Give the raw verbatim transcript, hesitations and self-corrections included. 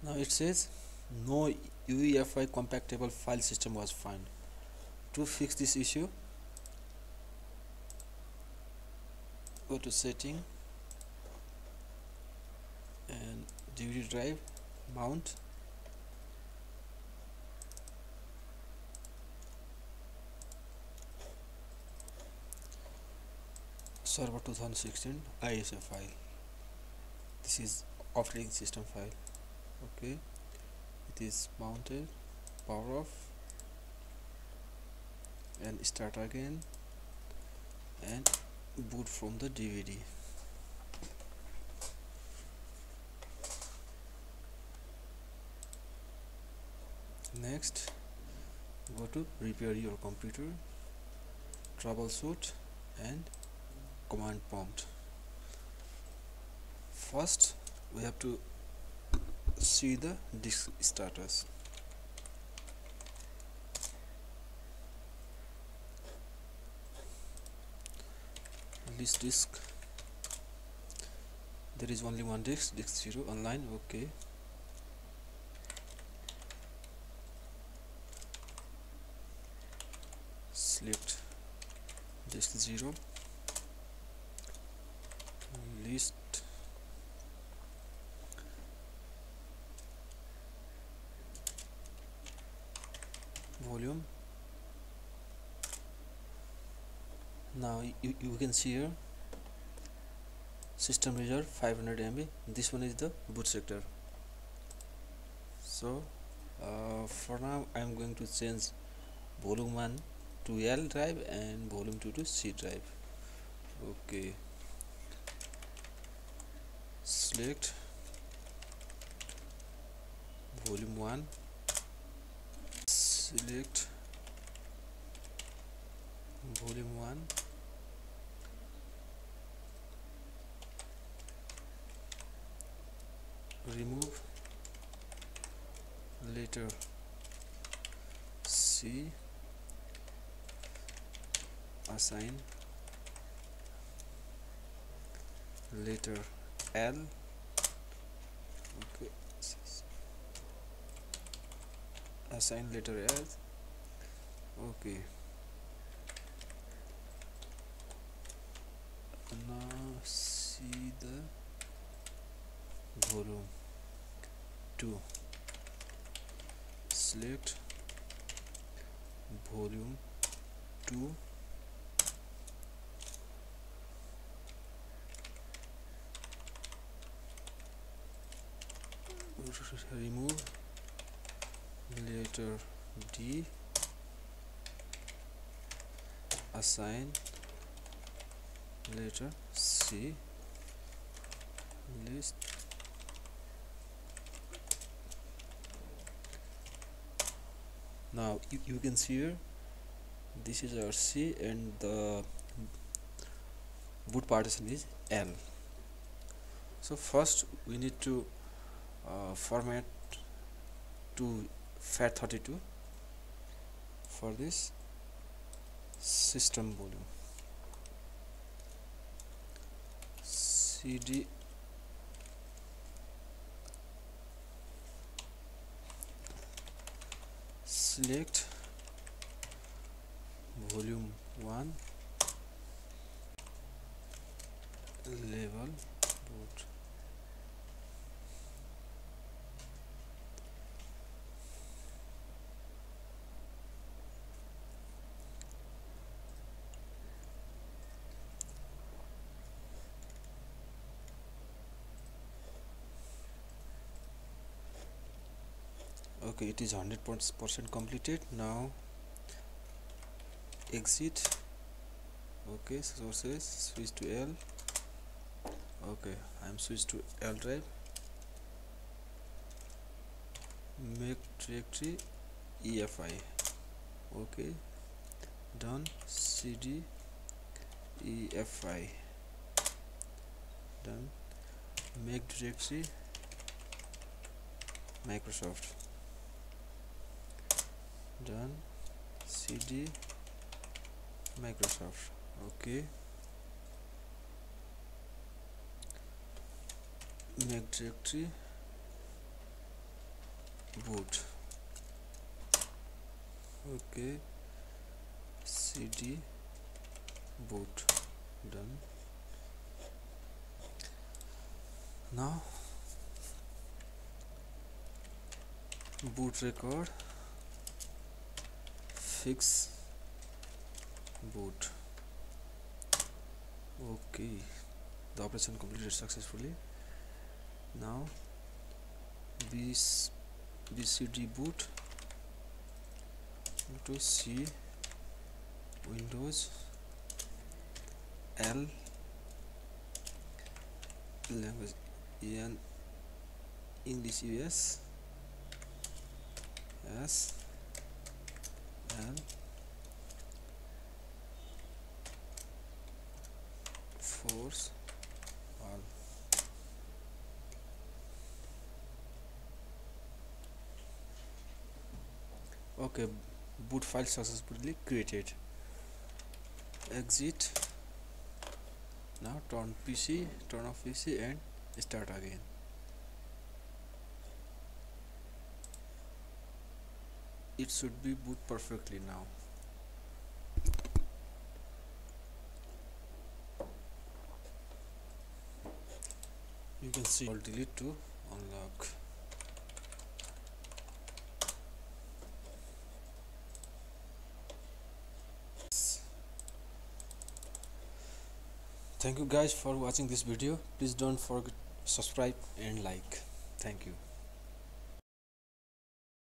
Now it says no U E F I compatible file system was found. To fix this issue, go to setting and D V D drive, mount, server twenty sixteen I S O file. This is operating system file. Okay, it is mounted, power off and start again and boot from the D V D. Next, go to repair your computer, troubleshoot and command prompt. First we have to see the disk status. List disk, there is only one disk, disk zero online. Okay, select disk zero, list volume. Now you, you can see here system reserve five hundred M B. This one is the boot sector. So uh, for now I am going to change volume one to L drive and volume two to C drive. Okay, select volume one, select volume one, remove, later C, assign, later L. Okay, assign later L. Okay, now see the volume two, select volume two, remove, later D, assign, later C, list. Now you, you can see here this is our C and the boot partition is L. So first we need to uh, format to FAT thirty-two for this system volume. C D select volume one, level boot. Okay, it is one hundred percent completed. Now exit. Okay, sources, switch to L. Okay, I am switched to L drive. Make directory E F I. Okay, done. C D E F I, done. Make directory Microsoft, done. C D Microsoft. Okay, make directory boot. Okay, cd boot, done. Now boot record, fix boot. Okay, the operation completed successfully. Now bcd boot to C, Windows, L, language en English U S, S, L, force all. Okay, boot file successfully created. Exit. Now turn P C, turn off P C and start again. It should be boot perfectly now. You can see I'll delete to unlock. Thank you guys for watching this video. Please don't forget subscribe and like. Thank you.